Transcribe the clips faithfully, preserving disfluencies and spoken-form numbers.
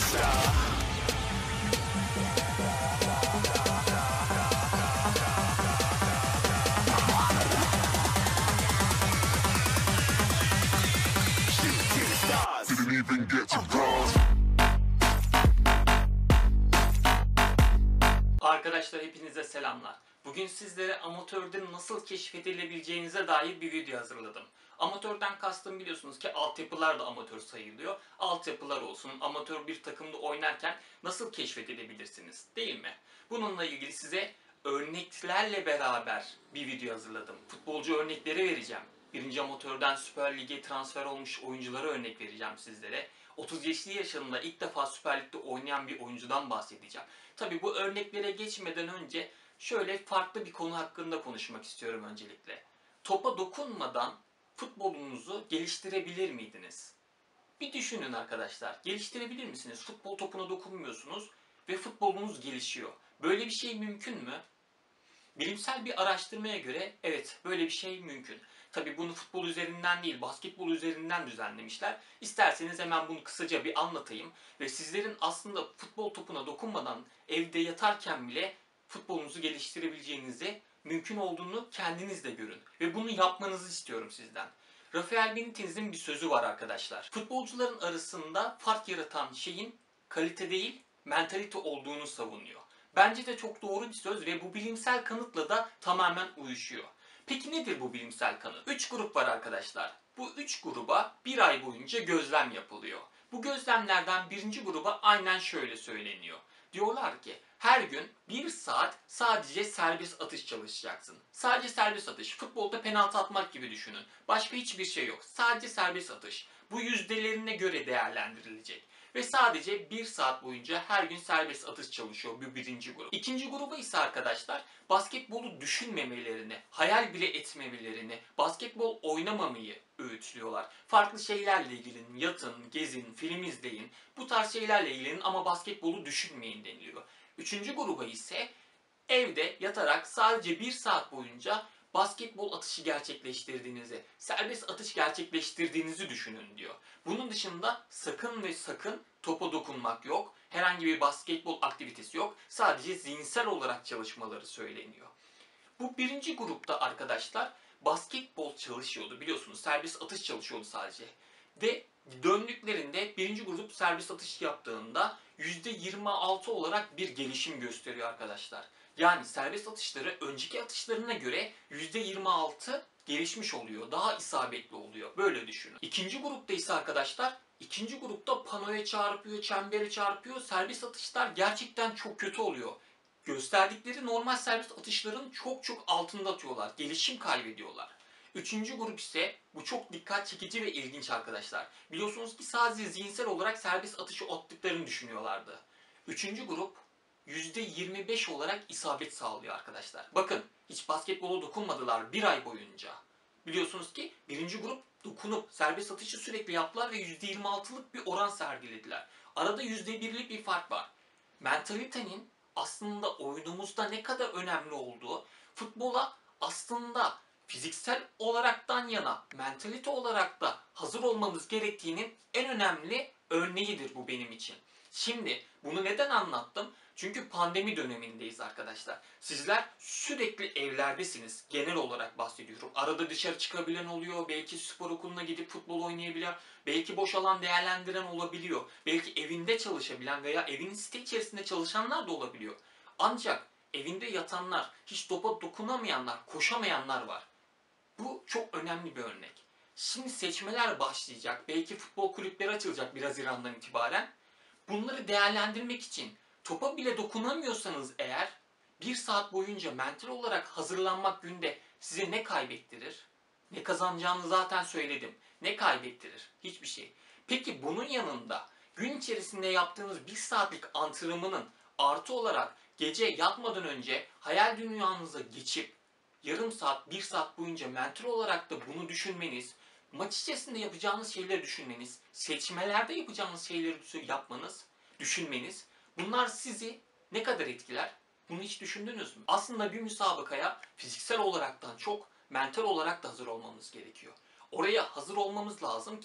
Arkadaşlar hepinize selamlar. Bugün sizlere amatörde nasıl keşfedilebileceğinize dair bir video hazırladım. Amatörden kastım biliyorsunuz ki altyapılar da amatör sayılıyor. Altyapılar olsun, amatör bir takımda oynarken nasıl keşfedilebilirsiniz değil mi? Bununla ilgili size örneklerle beraber bir video hazırladım. Futbolcu örnekleri vereceğim. Birinci amatörden Süper Lig'e transfer olmuş oyunculara örnek vereceğim sizlere. otuz beşli yaşında ilk defa Süper Lig'de oynayan bir oyuncudan bahsedeceğim. Tabi bu örneklere geçmeden önce şöyle farklı bir konu hakkında konuşmak istiyorum öncelikle. Topa dokunmadan futbolunuzu geliştirebilir miydiniz? Bir düşünün arkadaşlar. Geliştirebilir misiniz? Futbol topuna dokunmuyorsunuz ve futbolunuz gelişiyor. Böyle bir şey mümkün mü? Bilimsel bir araştırmaya göre evet böyle bir şey mümkün. Tabi bunu futbol üzerinden değil basketbol üzerinden düzenlemişler. İsterseniz hemen bunu kısaca bir anlatayım. Ve sizlerin aslında futbol topuna dokunmadan evde yatarken bile futbolunuzu geliştirebileceğinizi, mümkün olduğunu kendiniz de görün. Ve bunu yapmanızı istiyorum sizden. Rafael Benitez'in bir sözü var arkadaşlar. Futbolcuların arasında fark yaratan şeyin kalite değil mentalite olduğunu savunuyor. Bence de çok doğru bir söz ve bu bilimsel kanıtla da tamamen uyuşuyor. Peki nedir bu bilimsel kanıt? Üç grup var arkadaşlar. Bu üç gruba bir ay boyunca gözlem yapılıyor. Bu gözlemlerden birinci gruba aynen şöyle söyleniyor. Diyorlar ki her gün bir saat sadece serbest atış çalışacaksın. Sadece serbest atış. Futbolda penaltı atmak gibi düşünün. Başka hiçbir şey yok. Sadece serbest atış. Bu yüzdelerine göre değerlendirilecek. Ve sadece bir saat boyunca her gün serbest atış çalışıyor bu birinci grup. İkinci gruba ise arkadaşlar basketbolu düşünmemelerini, hayal bile etmemelerini, basketbol oynamamayı öğütlüyorlar. Farklı şeylerle ilgilenin, yatın, gezin, film izleyin, bu tarz şeylerle ilgilenin ama basketbolu düşünmeyin deniliyor. Üçüncü gruba ise evde yatarak sadece bir saat boyunca basketbol atışı gerçekleştirdiğinizi, serbest atış gerçekleştirdiğinizi düşünün diyor. Bunun dışında sakın ve sakın topa dokunmak yok. Herhangi bir basketbol aktivitesi yok. Sadece zihinsel olarak çalışmaları söyleniyor. Bu birinci grupta arkadaşlar basketbol çalışıyordu. Biliyorsunuz serbest atış çalışıyordu sadece. Ve döndüklerinde birinci grup serbest atış yaptığında yüzde yirmi altı olarak bir gelişim gösteriyor arkadaşlar. Yani serbest atışları önceki atışlarına göre yüzde yirmi altı gelişmiş oluyor. Daha isabetli oluyor. Böyle düşünün. İkinci grupta ise arkadaşlar ikinci grupta panoya çarpıyor, çembere çarpıyor. Serbest atışlar gerçekten çok kötü oluyor. Gösterdikleri normal serbest atışların çok çok altında atıyorlar. Gelişim kaybediyorlar. Üçüncü grup ise bu çok dikkat çekici ve ilginç arkadaşlar. Biliyorsunuz ki sadece zihinsel olarak serbest atışı attıklarını düşünüyorlardı. Üçüncü grup yüzde yirmi beş olarak isabet sağlıyor arkadaşlar. Bakın hiç basketbola dokunmadılar bir ay boyunca. Biliyorsunuz ki birinci grup dokunup serbest atışı sürekli yaptılar ve yüzde yirmi altılık bir oran sergilediler. Arada yüzde birlik bir fark var. Mentalitenin aslında oyunumuzda ne kadar önemli olduğu, futbola aslında fiziksel olaraktan yana, mentalite olarak da hazır olmamız gerektiğinin en önemli örneğidir bu benim için. Şimdi bunu neden anlattım? Çünkü pandemi dönemindeyiz arkadaşlar. Sizler sürekli evlerdesiniz. Genel olarak bahsediyorum. Arada dışarı çıkabilen oluyor. Belki spor okuluna gidip futbol oynayabiliyor. Belki boş alan değerlendiren olabiliyor. Belki evinde çalışabilen veya evin site içerisinde çalışanlar da olabiliyor. Ancak evinde yatanlar, hiç topa dokunamayanlar, koşamayanlar var. Bu çok önemli bir örnek. Şimdi seçmeler başlayacak. Belki futbol kulüpleri açılacak bir Haziran'dan itibaren. Bunları değerlendirmek için topa bile dokunamıyorsanız eğer bir saat boyunca mental olarak hazırlanmak günde size ne kaybettirir? Ne kazanacağını zaten söyledim. Ne kaybettirir? Hiçbir şey. Peki bunun yanında gün içerisinde yaptığınız bir saatlik antrenmanın artı olarak gece yatmadan önce hayal dünyanıza geçip yarım saat, bir saat boyunca mental olarak da bunu düşünmeniz, maç içerisinde yapacağınız şeyleri düşünmeniz, seçmelerde yapacağınız şeyleri yapmanız, düşünmeniz, bunlar sizi ne kadar etkiler? Bunu hiç düşündünüz mü? Aslında bir müsabakaya fiziksel olaraktan çok mental olarak da hazır olmamız gerekiyor. Oraya hazır olmamız lazım ki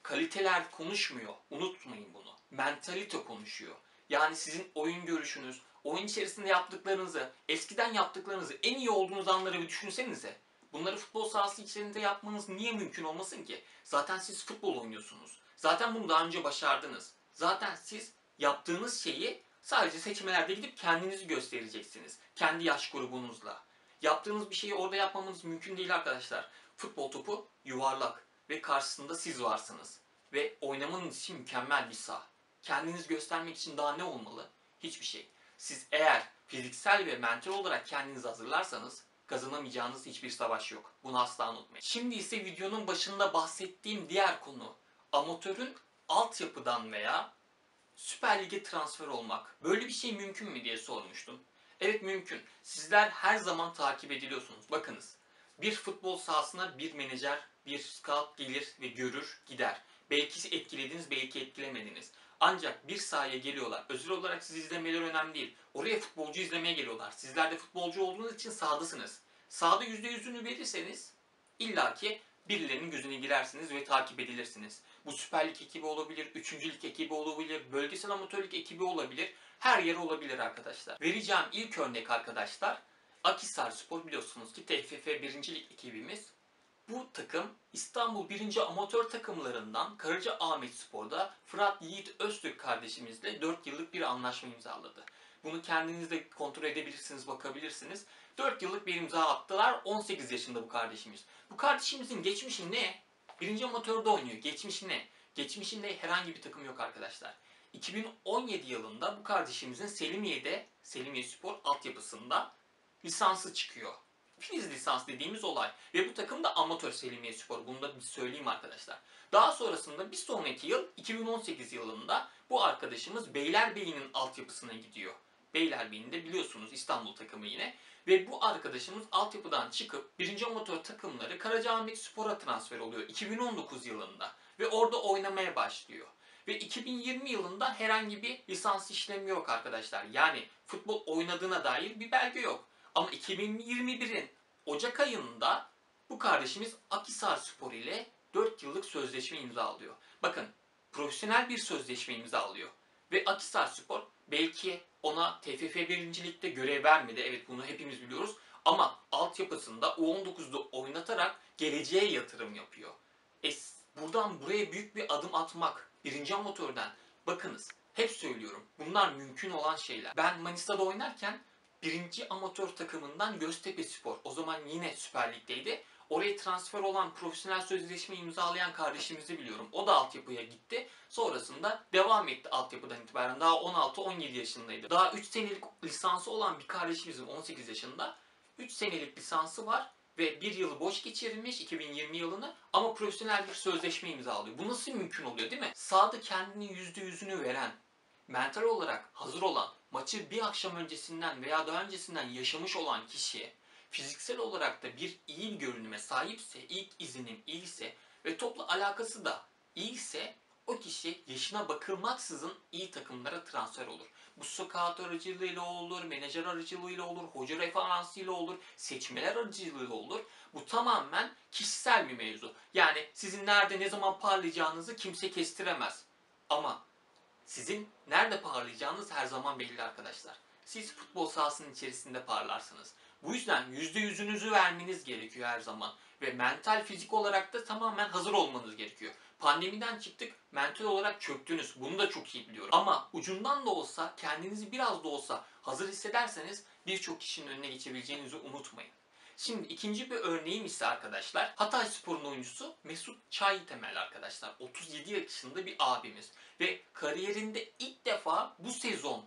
Kaliteler konuşmuyor. Unutmayın bunu. Mentalite konuşuyor. Yani sizin oyun görüşünüz, oyun içerisinde yaptıklarınızı, eskiden yaptıklarınızı, en iyi olduğunuz anları bir düşünsenize. Bunları futbol sahası içerisinde yapmanız niye mümkün olmasın ki? Zaten siz futbol oynuyorsunuz. Zaten bunu daha önce başardınız. Zaten siz yaptığınız şeyi sadece seçmelerde gidip kendinizi göstereceksiniz. Kendi yaş grubunuzla. Yaptığınız bir şeyi orada yapmamanız mümkün değil arkadaşlar. Futbol topu yuvarlak ve karşısında siz varsınız. Ve oynamanız için mükemmel bir saha. Kendiniz göstermek için daha ne olmalı? Hiçbir şey. Siz eğer fiziksel ve mental olarak kendinizi hazırlarsanız kazanamayacağınız hiçbir savaş yok. Bunu asla unutmayın. Şimdi ise videonun başında bahsettiğim diğer konu. Amatörün altyapıdan veya Süper Lig'e transfer olmak. Böyle bir şey mümkün mü diye sormuştum. Evet, mümkün. Sizler her zaman takip ediliyorsunuz. Bakınız. Bir futbol sahasına bir menajer, bir scout gelir ve görür, gider. Belki etkilediniz, belki etkilemediniz. Ancak bir sahaya geliyorlar. Özel olarak sizi izlemeleri önemli değil. Oraya futbolcu izlemeye geliyorlar. Sizler de futbolcu olduğunuz için sahadasınız. Sahada yüzde yüzünü verirseniz illaki birilerinin gözüne girersiniz ve takip edilirsiniz. Bu Süper Lig ekibi olabilir, üçüncü Lig ekibi olabilir, bölgesel amatörlük ekibi olabilir. Her yer olabilir arkadaşlar. Vereceğim ilk örnek arkadaşlar, Akhisarspor, biliyorsunuz ki T F F birinci Lig ekibimiz. Bu takım İstanbul birinci amatör takımlarından Karacaahmetspor'da Fırat Yiğit Öztürk kardeşimizle dört yıllık bir anlaşma imzaladı. Bunu kendiniz de kontrol edebilirsiniz, bakabilirsiniz. dört yıllık bir imza attılar. on sekiz yaşında bu kardeşimiz. Bu kardeşimizin geçmişi ne? Birinci amatörde oynuyor. Geçmişi ne? Geçmişinde herhangi bir takım yok arkadaşlar. iki bin on yedi yılında bu kardeşimizin Selimiye'de, Selimiye Spor altyapısında lisansı çıkıyor. Filiz lisans dediğimiz olay. Ve bu takım da amatör Selimiye Spor. Bunu da bir söyleyeyim arkadaşlar. Daha sonrasında bir sonraki yıl iki bin on sekiz yılında bu arkadaşımız Beylerbeyi'nin altyapısına gidiyor. Beylerbeyi'nde biliyorsunuz İstanbul takımı yine. Ve bu arkadaşımız altyapıdan çıkıp birinci amatör takımları Karacaahmetspor'a transfer oluyor iki bin on dokuz yılında. Ve orada oynamaya başlıyor. Ve iki bin yirmi yılında herhangi bir lisans işlemi yok arkadaşlar. Yani futbol oynadığına dair bir belge yok. Ama iki bin yirmi birin Ocak ayında bu kardeşimiz Akhisarspor ile dört yıllık sözleşme imzalıyor. Bakın, profesyonel bir sözleşme imzalıyor. Ve Akhisarspor belki ona T F F birinci Lig'de görev vermedi. Evet, bunu hepimiz biliyoruz. Ama altyapısında U on dokuzda oynatarak geleceğe yatırım yapıyor. E, buradan buraya büyük bir adım atmak, birinci amatörden, bakınız hep söylüyorum, bunlar mümkün olan şeyler. Ben Manisa'da oynarken birinci amatör takımından Göztepespor, o zaman yine Süper Lig'deydi. Oraya transfer olan, profesyonel sözleşme imzalayan kardeşimizi biliyorum. O da altyapıya gitti. Sonrasında devam etti altyapıdan itibaren. Daha on altı on yedi yaşındaydı. Daha üç senelik lisansı olan bir kardeşimizin on sekiz yaşında. üç senelik lisansı var ve bir yılı boş geçirmiş, iki bin yirmi yılını, ama profesyonel bir sözleşme imzalıyor. Bu nasıl mümkün oluyor, değil mi? Sahada kendini yüzde yüzünü veren, mental olarak hazır olan, maçı bir akşam öncesinden veya daha öncesinden yaşamış olan kişi, fiziksel olarak da bir iyi bir görünüme sahipse, ilk izlenim iyiyse ve topla alakası da iyiyse, o kişi yaşına bakılmaksızın iyi takımlara transfer olur. Bu scout aracılığıyla olur, menajer aracılığıyla olur, hoca referansıyla olur, seçmeler aracılığıyla olur. Bu tamamen kişisel bir mevzu. Yani sizin nerede ne zaman parlayacağınızı kimse kestiremez. Ama sizin nerede parlayacağınız her zaman belli arkadaşlar. Siz futbol sahasının içerisinde parlarsınız. Bu yüzden yüzde yüzünüzü vermeniz gerekiyor her zaman. Ve mental, fizik olarak da tamamen hazır olmanız gerekiyor. Pandemiden çıktık, mental olarak çöktünüz. Bunu da çok iyi biliyorum. Ama ucundan da olsa, kendinizi biraz da olsa hazır hissederseniz birçok kişinin önüne geçebileceğinizi unutmayın. Şimdi ikinci bir örneğim ise arkadaşlar, Hatayspor'un oyuncusu Mesut Çaytemel arkadaşlar. otuz yedi yaşında bir abimiz. Ve kariyerinde ilk defa bu sezon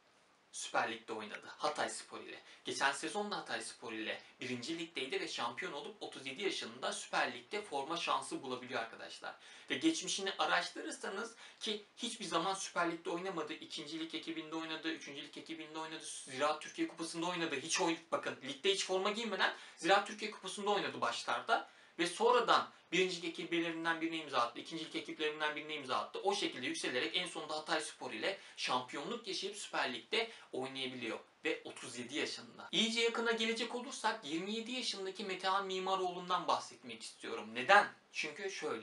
Süper Lig'de oynadı Hatayspor ile. Geçen sezon da Hatayspor ile birinci Lig'deydi ve şampiyon olup otuz yedi yaşında Süper Lig'de forma şansı bulabiliyor arkadaşlar. Ve geçmişini araştırırsanız, ki hiçbir zaman Süper Lig'de oynamadı. ikinci Lig ekibinde oynadı, üçüncü Lig ekibinde oynadı, Ziraat Türkiye Kupası'nda oynadı. Hiç oyn bakın, ligde hiç forma giymeden Ziraat Türkiye Kupası'nda oynadı başlarda. Ve sonradan birinci lig ekiplerinden birine imza attı, ikinci lig ekiplerinden birine imza attı. O şekilde yükselerek en sonunda Hatayspor ile şampiyonluk yaşayıp Süper Lig'de oynayabiliyor. Ve otuz yedi yaşında. İyice yakına gelecek olursak yirmi yedi yaşındaki Metehan Mimaroğlu'ndan bahsetmek istiyorum. Neden? Çünkü şöyle.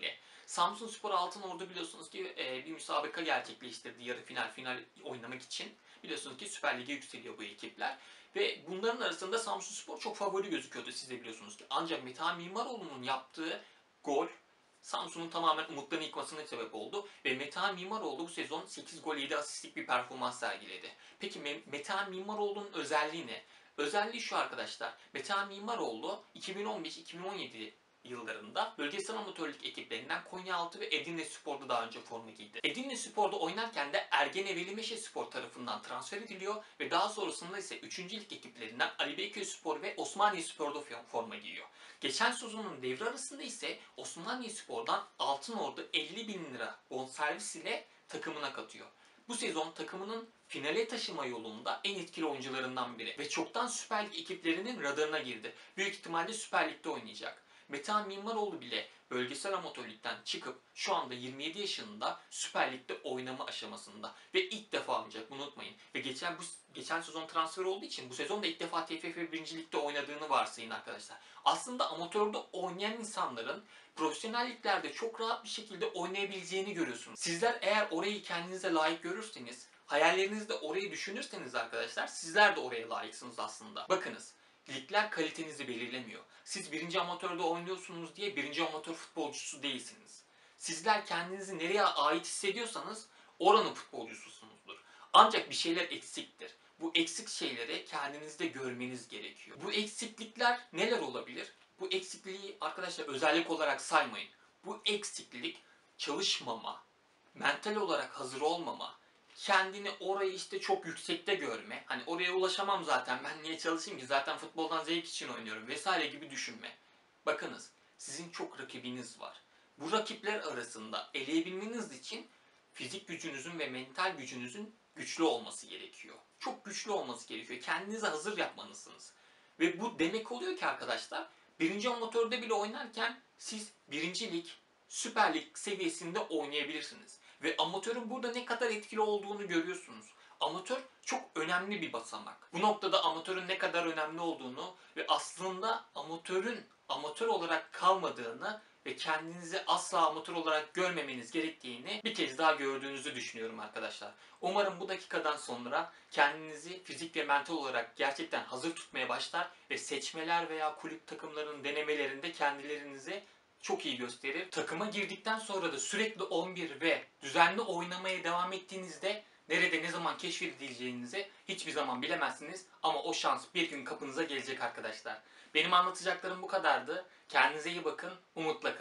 Samsunspor Altınordu biliyorsunuz ki e, bir müsabaka gerçekleştirdi yarı final final oynamak için. Biliyorsunuz ki Süper Lig'e yükseliyor bu ekipler. Ve bunların arasında Samsunspor çok favori gözüküyordu, siz de biliyorsunuz ki. Ancak Metehan Mimaroğlu'nun yaptığı gol Samsun'un tamamen umutlarını yıkmasına sebep oldu. Ve Metehan Mimaroğlu bu sezon sekiz gol yedi asistlik bir performans sergiledi. Peki Metehan Mimaroğlu'nun özelliği ne? Özelliği şu arkadaşlar. Metehan Mimaroğlu iki bin on beş iki bin on yedi yıllarında bölgesel amatörlük ekiplerinden Konyaaltı ve Edirnespor'da daha önce forma giydi. Edirnespor'da oynarken de Ergene Velimeşespor tarafından transfer ediliyor ve daha sonrasında ise üçüncü lig ekiplerinden Ali Beyköyspor ve Osmaniyespor'da forma giyiyor. Geçen sezonun devre arasında ise Osmaniyespor'dan Altınordu elli bin lira bonservis ile takımına katıyor. Bu sezon takımının finale taşıma yolunda en etkili oyuncularından biri ve çoktan Süper Lig ekiplerinin radarına girdi. Büyük ihtimalle Süper Lig'de oynayacak. Metehan Mimaroğlu bile bölgesel amatörlükten çıkıp şu anda yirmi yedi yaşında Süper Lig'de oynama aşamasında ve ilk defa oynayacak, bunu unutmayın. Ve geçen bu geçen sezon transfer olduğu için bu sezon da ilk defa T F F birinci Lig'de oynadığını varsayın arkadaşlar. Aslında amatörde oynayan insanların profesyonel liglerde çok rahat bir şekilde oynayabileceğini görüyorsunuz. Sizler eğer orayı kendinize layık görürseniz, hayallerinizde orayı düşünürseniz arkadaşlar, sizler de oraya layıksınız aslında. Bakınız, ligler kalitenizi belirlemiyor. Siz birinci amatörde oynuyorsunuz diye birinci amatör futbolcusu değilsiniz. Sizler kendinizi nereye ait hissediyorsanız oranın futbolcususunuzdur. Ancak bir şeyler eksiktir. Bu eksik şeyleri kendinizde görmeniz gerekiyor. Bu eksiklikler neler olabilir? Bu eksikliği arkadaşlar özellik olarak saymayın. Bu eksiklik çalışmama, mental olarak hazır olmama, kendini orayı işte çok yüksekte görme, hani oraya ulaşamam zaten, ben niye çalışayım ki, zaten futboldan zevk için oynuyorum vesaire gibi düşünme. Bakınız, sizin çok rakibiniz var. Bu rakipler arasında eleyebilmeniz için fizik gücünüzün ve mental gücünüzün güçlü olması gerekiyor. Çok güçlü olması gerekiyor. Kendinizi hazır yapmalısınız. Ve bu demek oluyor ki arkadaşlar, birinci amatörde bile oynarken siz birinci lig, Süper Lig seviyesinde oynayabilirsiniz. Ve amatörün burada ne kadar etkili olduğunu görüyorsunuz. Amatör çok önemli bir basamak. Bu noktada amatörün ne kadar önemli olduğunu ve aslında amatörün amatör olarak kalmadığını ve kendinizi asla amatör olarak görmemeniz gerektiğini bir kez daha gördüğünüzü düşünüyorum arkadaşlar. Umarım bu dakikadan sonra kendinizi fizik ve mental olarak gerçekten hazır tutmaya başlar ve seçmeler veya kulüp takımlarının denemelerinde kendilerinizi çok iyi gösterir. Takıma girdikten sonra da sürekli on bir ve düzenli oynamaya devam ettiğinizde nerede ne zaman keşfedileceğinizi hiçbir zaman bilemezsiniz. Ama o şans bir gün kapınıza gelecek arkadaşlar. Benim anlatacaklarım bu kadardı. Kendinize iyi bakın. Umutla kalın.